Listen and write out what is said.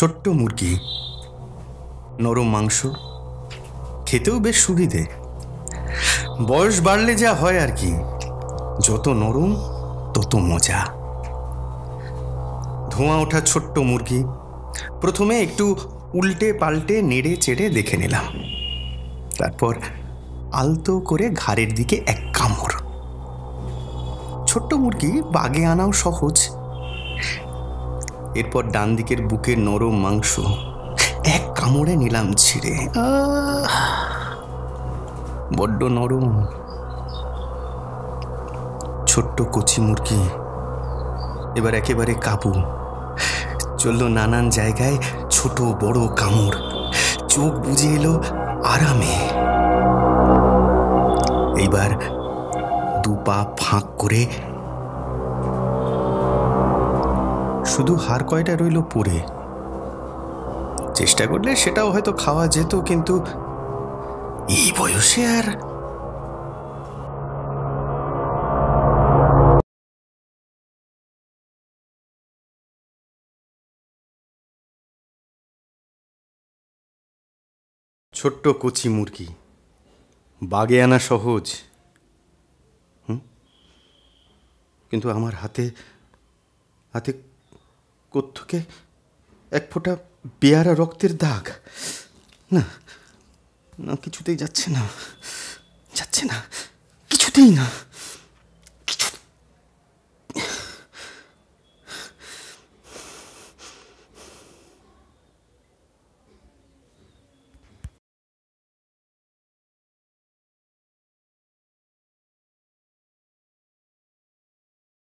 ছোট্ট মুরগি, নরম মাংস, খেতেও বেশ সুবিধে। বয়স বাড়লে যা হয় আর কি, যত নরম তত মজা। ধোঁয়া ওঠা ছোট্ট মুরগি প্রথমে একটু উল্টে পাল্টে নেড়ে চেড়ে দেখে নিলাম, তারপর আলতো করে ঘাড়ের দিকে এক কামড়। ছোট্ট মুরগি বাগে আনাও সহজ। এরপর ডান দিকের বুকের নরম মাংস এক কামড়ে নিলাম ছিঁড়ে। বড্ড নরম। ছোট্ট কচি মুরগি এবার একেবারে কাবু। চলল নানান জায়গায় ছোট বড় কামড়, চোখ বুজে এলো আরামে। এইবার দু পা ফাঁক করে শুধু হাড় কয়টা রইল পড়ে। চেষ্টা করলে সেটাও হয়তো খাওয়া যেত, কিন্তু এই বয়সে আর। ছোট্ট কচি মুরগি, বাগে আনা সহজ, কিন্তু আমার হাতে হাতে কোত্থেকে এক ফোঁটা বেয়ারা রক্তের দাগ। না না, কিছুতেই যাচ্ছে না, যাচ্ছে না, কিছুতেই না।